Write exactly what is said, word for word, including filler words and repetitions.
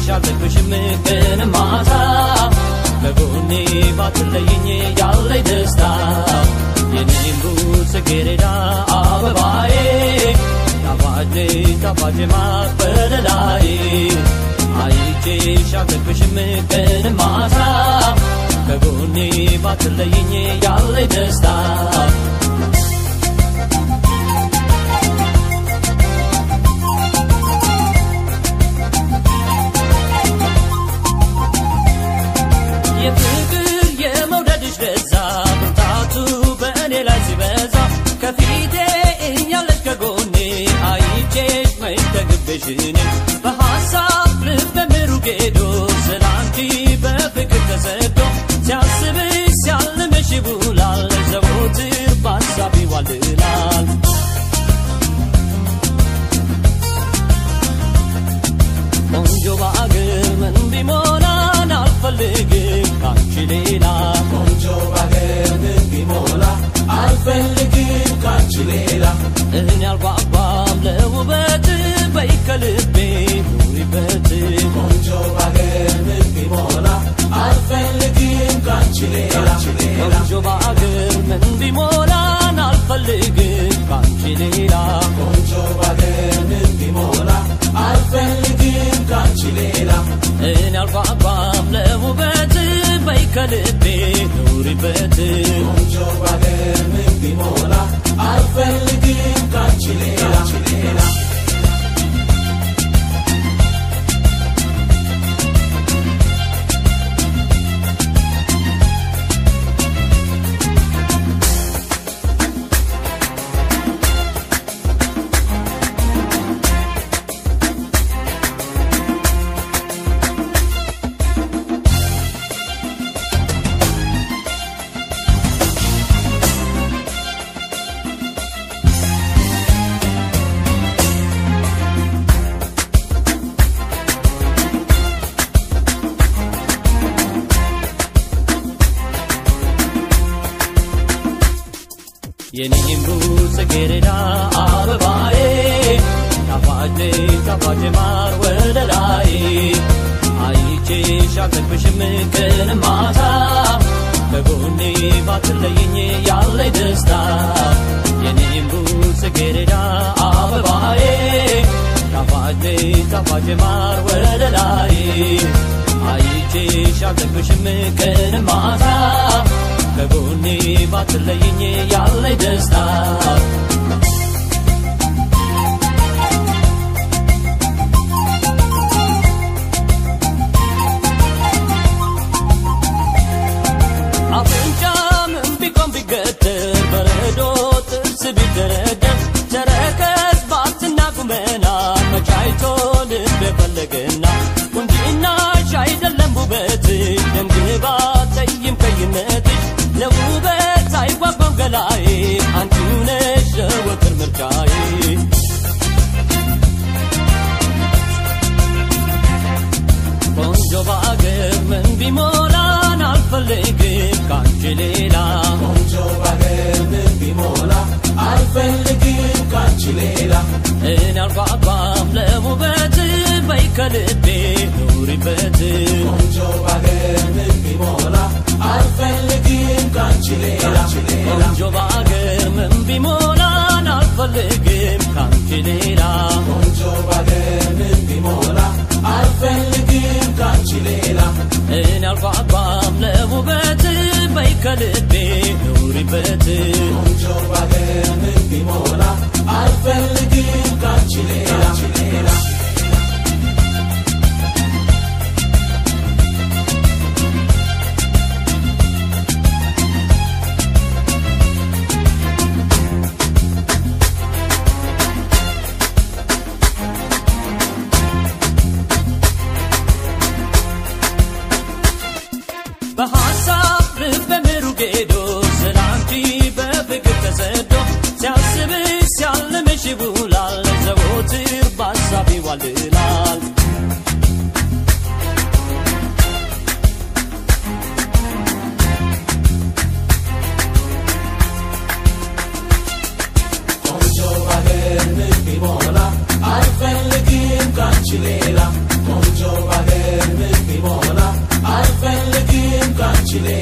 ሻልኩሽም ቀን ማታ ከጎኔ ባትለይኝ ያለኝ ደስታ የኔም ጽጌረዳ አበባዬ ጣፋጭ ጣፋጭ ማበረላይ አይቼ ሻልኩሽም ቀን ማታ ከጎኔ ባትለይኝ ያለኝ ደስታ የፍቅር የመውደድሽ ደዛ ብርታቱ በእኔ ላይ ሲበዛ ከፊቴ እኛለሽ ከጎኔ አይቼሽ መይተግብሽ እኔ በሐሳብ ልብ በምሩቅ ሄዶ ስላንቺ በፍቅር ተሰዶ ሲያስብሽ ሲያልምሽ ይውላል ዘወትር በሐሳብ ይዋልላል ቆንጆ በአገር ምን ቢሞላን አልፈልግም ካንቺ ሌላ ቆንጆ በአገር ምን ቢሞላ አልፈልግም ካንቺ ሌላ እኔ አልጓጓም ለውበት በይ ከልቤ ኑሪበት ቆንጆ በአገር ምን ቢሞላ አልፈልግም ካንቺ ሌላ ቆንጆ በአገር ምን ቢሞላን አልፈልግም ካንቺ ሌላ ቆንጆ በአገር ምን ቢሞላ አልፈልግም ካንቺ ሌላ እኔ አልጓጓም ለውበት በይ ከልቤ ኑሪበት ቆንጆ በአገር ምን ቢሞላ አልፈልግም ካንቺ ሌላ የኔም ጽጌረዳ አበባዬ ጣፋጭ ጣፋጭ ማር ወለላይ አይቼሽ ሻልኩሽም ቀን ማታ ከጎኔ ባትለይኝ ያለኝ ደስታ የኔም ጽጌረዳ አበባዬ ጣፋጭ ጣፋጭ ማር ወለላይ አይቼሽ ሻልኩሽም ቀን ማታ ከጎኔ ባትለይኝ ያለኝ ደስታ አፍንጫ ምን ቢቆም ቢገተር በረዶ ጥርስ ቢደረደር ተረከዝ ባትና ቁመና መቻይቶ ልብ የፈለገና ቁንጅናሽ አይደለም ውበትሽ ደምግባት ጠይም ቀይነትሽ ለውበት አይጓጓም ገላዬ አንቺው ነሽ ዘወትር ምርጫዬ ቆንጆ በአገር ምን ቢሞላን አልፈልግም ካንቺ ሌላ ቆንጆ በአገር ምን ቢሞላ አልፈልግም ካንቺ ሌላ እኔ አልጓጓም ለውበት በይ ከልቤ ኑሪበት ቆንጆ በአገር ምን ቢሞላ አልፈልግም ካንቺ ሌላ ቆንጆ በአገር ምን ቢሞላን አልፈልግም ካንቺ ሌላ ቆንጆ በአገር ምን ቢሞላ አልፈልግም ካንቺ ሌላ እኔ አልጓጓም ለውበት በይ ከልቤ ኑሪበት ቆንጆ በአገር ምን ቢሞላ አልፈልግም ካንቺ ሌላ በሐሳብ ልብ በምሩቅ ሄዶ ስላንቺ በፍቅር ተሰዶ ሲያስብሽ ሲያልምሽ ይውላል ዘወትር በሐሳብ ይዋልላል ቆንጆ በአገር ምን ቢሞላ አልፈልግም ካንቺ ሌላ ቆንጆ በአገር Chile